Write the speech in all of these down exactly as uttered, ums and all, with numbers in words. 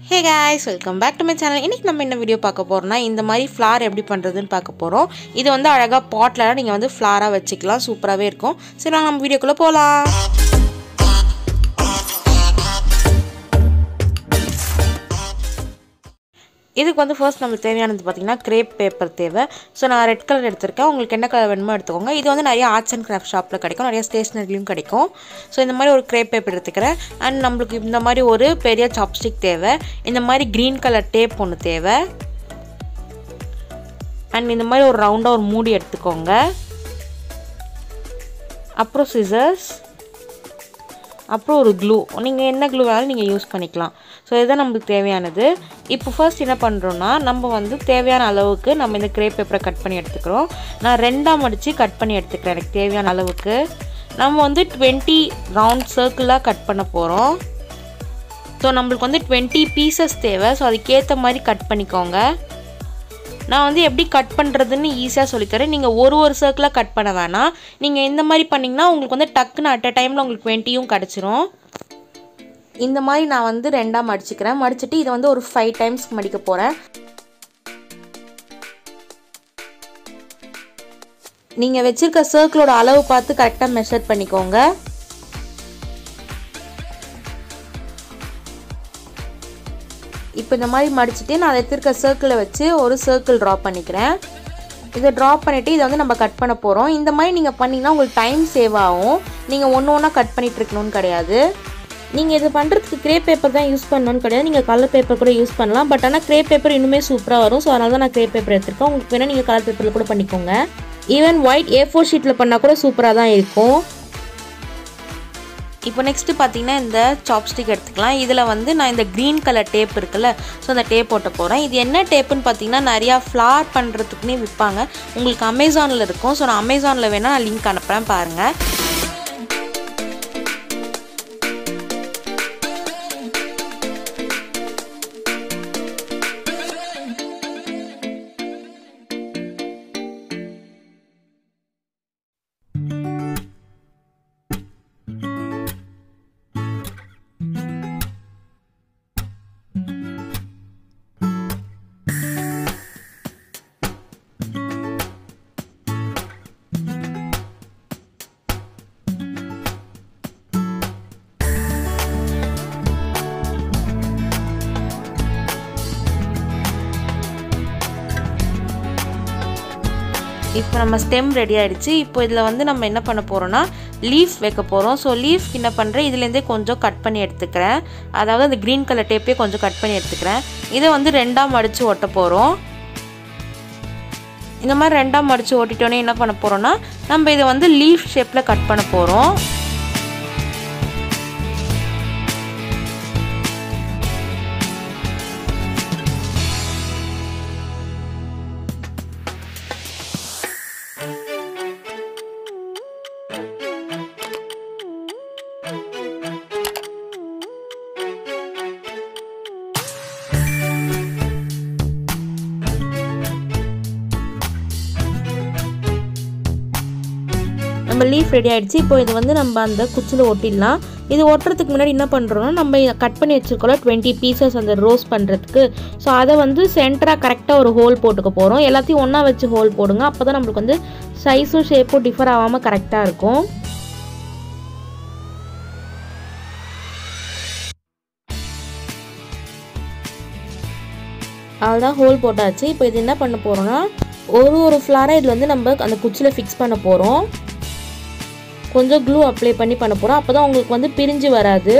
Hey guys, welcome back to my channel. இன்னைக்கு நம்ம என்ன வீடியோ பார்க்க போறோம்னா இந்த மாதிரி ஃப்ளார் எப்படி பண்றதுன்னு பார்க்க போறோம். இது வந்து அழகா பாட்ல நீங்க வந்து ஃப்ளாரா வச்சுக்கலாம். சூப்பராவே இருக்கும். சரி வாங்க நம்ம வீடியோக்குள்ள போலாம். இதுக்கு வந்து ஃபர்ஸ்ட் நமக்கு தேவையானது பாத்தீங்கன்னா கிரேப் பேப்பர் தேவை. சோ நான் ரெட் கலர் எடுத்துர்க்கேன். உங்களுக்கு என்ன கலர் வேணுமோ எடுத்துக்கோங்க. இது வந்து நிறைய ஆர்ட்ஸ் அண்ட் கிராஃப்ட் ஷாப்ல கிடைக்கும். நிறைய ஸ்டேஷனரிலயும் கிடைக்கும். சோ இந்த மாதிரி ஒரு கிரேப் பேப்பர் எடுத்துக்கறேன். அண்ட் நமக்கு இந்த மாதிரி ஒரு பெரிய சாப்ஸ்டிக் தேவை. இந்த மாதிரி கிரீன் கலர் டேப் ஒன்னு தேவை. அண்ட் இந்த மாதிரி ஒரு ரவுண்டா ஒரு மூடி எடுத்துக்கோங்க. அப்புறம் சிசர்ஸ், அப்புறம் ஒரு க்ளூ. நீங்கள் என்ன க்ளூ வேணாலும் நீங்கள் யூஸ் பண்ணிக்கலாம். ஸோ இதுதான் நமக்கு தேவையானது. இப்போ ஃபர்ஸ்ட் என்ன பண்ணுறோன்னா நம்ம வந்து தேவையான அளவுக்கு நம்ம இந்த கிரேப் பேப்பரை கட் பண்ணி எடுத்துக்கிறோம். நான் ரெண்டாக மடித்து கட் பண்ணி எடுத்துக்கிறேன் எனக்கு தேவையான அளவுக்கு. நம்ம வந்து டுவெண்ட்டி ரவுண்ட் சர்க்கிளாக கட் பண்ண போகிறோம். ஸோ நம்மளுக்கு வந்து டுவெண்ட்டி பீசஸ் தேவை. ஸோ அதுக்கேற்ற மாதிரி கட் பண்ணிக்கோங்க. நான் வந்து எப்படி கட் பண்ணுறதுன்னு ஈஸியாக சொல்லித்தரேன். நீங்கள் ஒரு ஒரு சர்க்கிளாக கட் பண்ண வேணாம். நீங்கள் இந்த மாதிரி பண்ணிங்கன்னா உங்களுக்கு வந்து டக்குன்னு அட் அ டைமில் உங்களுக்கு டுவெண்ட்டியும் கிடச்சிரும். இந்த மாதிரி நான் வந்து ரெண்டாக மடிச்சுக்கிறேன். மடிச்சுட்டு இதை வந்து ஒரு ஃபைவ் டைம்ஸ் மடிக்க போகிறேன். நீங்கள் வச்சுருக்க சர்க்கிளோட அளவு பார்த்து கரெக்டாக மெஷர் பண்ணிக்கோங்க. இப்போ இந்த மாதிரி மடிச்சுட்டு நான் அதை எடுத்துருக்க சர்க்கிளை வச்சு ஒரு சர்க்கிள் ட்ரா பண்ணிக்கிறேன். இதை ட்ரா பண்ணிவிட்டு இதை வந்து நம்ம கட் பண்ண போகிறோம். இந்த மாதிரி நீங்கள் பண்ணிங்கன்னா உங்களுக்கு டைம் சேவ் ஆகும். நீங்கள் ஒன்று ஒன்றா கட் பண்ணிகிட்டு இருக்கணும்னு கிடையாது. நீங்கள் இது பண்ணுறதுக்கு கிரேப் பேப்பர் தான் யூஸ் பண்ணணும்னு கிடையாது. நீங்கள் கலர் பேப்பர் கூட யூஸ் பண்ணலாம். பட் ஆனால் கிரேப் பேப்பர் இன்னுமே சூப்பராக வரும். ஸோ அதனால தான் நான் கிரேப் பேப்பர் எடுத்துருக்கேன். உங்களுக்கு வேணால் நீங்கள் கலர் பேப்பரில் கூட பண்ணிக்கோங்க. ஈவன் ஒயிட் ஏ ஃபோர் ஷீட்டில் பண்ணால் கூட சூப்பராக தான் இருக்கும். இப்போ நெக்ஸ்ட்டு பார்த்தீங்கன்னா இந்த சாப்ஸ்டிக் எடுத்துக்கலாம். இதில் வந்து நான் இந்த க்ரீன் கலர் டேப் இருக்குல்ல, ஸோ அந்த டேப் போட்ட போகிறேன். இது என்ன டேப்புன்னு பார்த்தீங்கன்னா நிறையா ஃப்ளார் பண்ணுறதுக்குன்னே விற்பாங்க. உங்களுக்கு அமேசானில் இருக்கும். ஸோ நான் அமேசானில் வேணால் நான் லிங்க் அனுப்புகிறேன் பாருங்கள். இப்போ நம்ம ஸ்டெம் ரெடி ஆகிடுச்சு. இப்போ இதில் வந்து நம்ம என்ன பண்ண போகிறோன்னா லீஃப் வைக்க போகிறோம். ஸோ லீஃப் என்ன பண்ணுறேன், இதுலேருந்தே கொஞ்சம் கட் பண்ணி எடுத்துக்கிறேன். அதாவது அந்த க்ரீன் கலர் டேப்பே கொஞ்சம் கட் பண்ணி எடுத்துக்கிறேன். இதை வந்து ரெண்டாக மடித்து ஒட்ட போகிறோம். இந்த மாதிரி ரெண்டாக மடித்து ஓட்டிட்டோன்னே என்ன பண்ண போகிறோன்னா நம்ம இதை வந்து லீஃப் ஷேப்பில் கட் பண்ண போகிறோம். நம்ம லீஃப் ரெடி ஆகிடுச்சு. இப்போ இது வந்து நம்ம அந்த குச்சியில் ஒட்டிடலாம். இது ஒட்டுறதுக்கு முன்னாடி என்ன பண்ணுறோன்னா நம்ம கட் பண்ணி வச்சுருக்கோம் டுவெண்ட்டி பீசஸ் அந்த ரோஸ் பண்ணுறதுக்கு. ஸோ அதை வந்து சென்டராக கரெக்டாக ஒரு ஹோல் போட்டுக்க போகிறோம். எல்லாத்தையும் ஒன்றா வச்சு ஹோல் போடுங்க. அப்போ தான் நம்மளுக்கு வந்து சைஸும் ஷேப்பும் டிஃபர் ஆகாமல் கரெக்டாக இருக்கும். அதுதான் ஹோல் போட்டாச்சு. இப்போ இது என்ன பண்ண போகிறோன்னா ஒரு ஒரு ஃப்ளாரை இதில் வந்து நம்ம அந்த குச்சியில் ஃபிக்ஸ் பண்ண போகிறோம். கொஞ்சம் க்ளூ அப்ளை பண்ணி பண்ண போகிறோம். அப்போ தான் உங்களுக்கு வந்து பிரிஞ்சு வராது.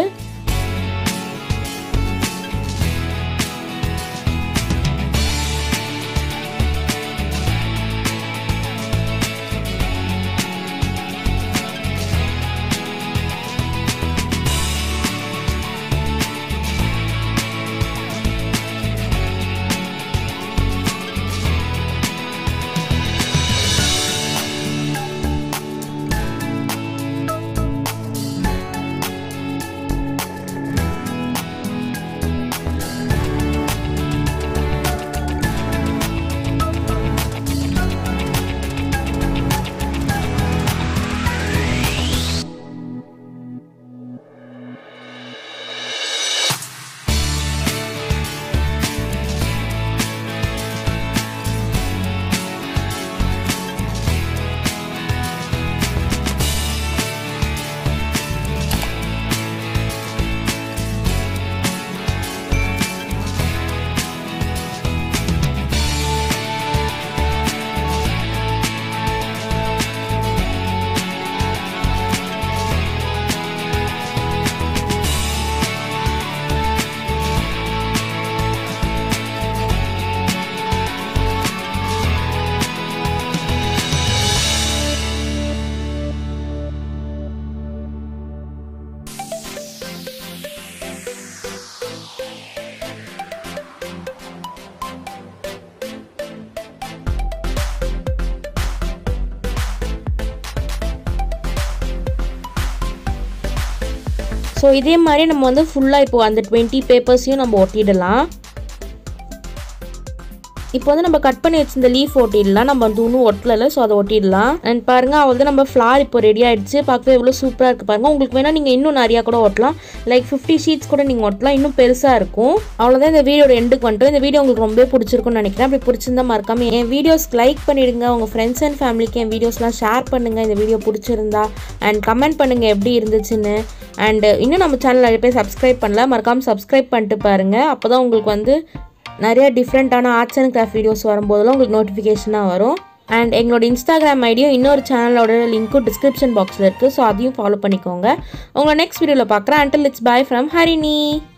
ஸோ இதே மாதிரி நம்ம வந்து ஃபுல்லாக இப்போது அந்த டுவெண்ட்டி பேப்பர்ஸையும் நம்ம ஒட்டிடலாம். இப்போ வந்து நம்ம கட் பண்ணி வச்சிருந்த லீஃப் ஒட்டிடலாம். நம்ம வந்து இன்னும் ஒட்டலை, ஸோ அதை ஒட்டிடலாம். அண்ட் பாருங்கள் அவள் வந்து நம்ம ஃப்ளார் இப்போ ரெடி ஆகிடுச்சு. பார்க்கவே எவ்வளோ சூப்பராக இருக்குது பாருங்கள். உங்களுக்கு வேணால் நீங்கள் இன்னும் நிறையா கூட ஒட்டலாம். லைக் ஃபிஃப்டி ஷீட்ஸ் கூட நீங்கள் ஒட்டலாம், இன்னும் பெருசாக இருக்கும். அவ்வளோதான் இந்த வீடியோட எண்டுக்கு வந்துட்டு. இந்த வீடியோ உங்களுக்கு ரொம்ப பிடிச்சிருக்குன்னு நினைக்கிறேன். அப்படி பிடிச்சிருந்தா மறக்காம என் வீடியோஸ்க்கு லைக் பண்ணிவிடுங்க. உங்கள் ஃப்ரெண்ட்ஸ் அண்ட் ஃபேமிலிக்கு என் வீடியோஸ்லாம் ஷேர் பண்ணுங்கள் இந்த வீடியோ பிடிச்சிருந்தா. அண்ட் கமெண்ட் பண்ணுங்கள் எப்படி இருந்துச்சுன்னு. அண்ட் இன்னும் நம்ம சேனல் நிறைய பேர் சப்ஸ்கிரைப் பண்ணல, மறக்காமல் சப்ஸ்கிரைப் பண்ணிட்டு பாருங்கள். அப்போ தான் உங்களுக்கு வந்து நிறைய டிஃப்ரெண்ட்டான ஆர்ட்ஸ் அண்ட் கிராஃப்ட் வீடியோஸ் வரும்போதெல்லாம் உங்களுக்கு நோட்டிஃபிகேஷனாக வரும். அண்ட் எங்களோட இன்ஸ்டாகிராம் ஐடியும் இன்னொரு சேனலோட லிங்க்கும் டிஸ்கிரிப்ஷன் பாக்ஸில் இருக்குது. ஸோ அதையும் ஃபாலோ பண்ணிக்கோங்க. உங்களை நெக்ஸ்ட் வீடியோவில் பார்க்குறேன். Until it's bye from Harini.